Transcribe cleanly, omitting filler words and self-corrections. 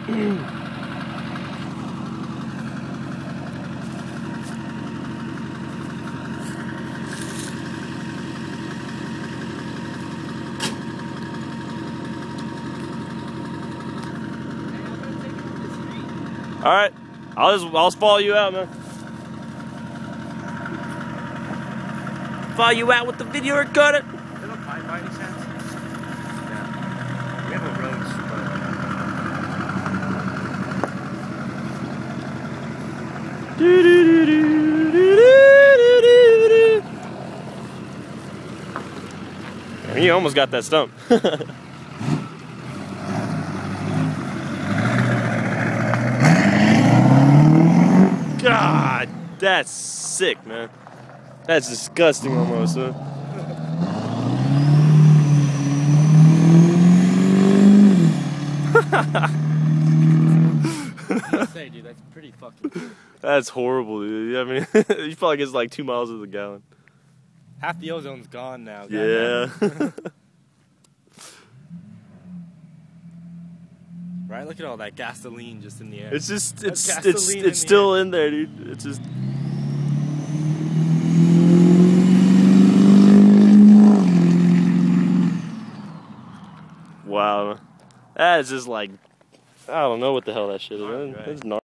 All right, I'll follow you out, man. Follow you out with the video recorder. Is it a pine by any chance? Yeah. We have a roach, but you almost got that stump. God, that's sick, man. That's disgusting almost, man. I say, dude, that's pretty fucking cool. That's horrible, dude. I mean, he probably gets like 2 miles to the gallon. Half the ozone's gone now. Yeah. Right? Look at all that gasoline just in the air. It's just, it's gasoline still in there, dude. It's just. Wow. That is just like, I don't know what the hell that shit is. Right. It's gnarly.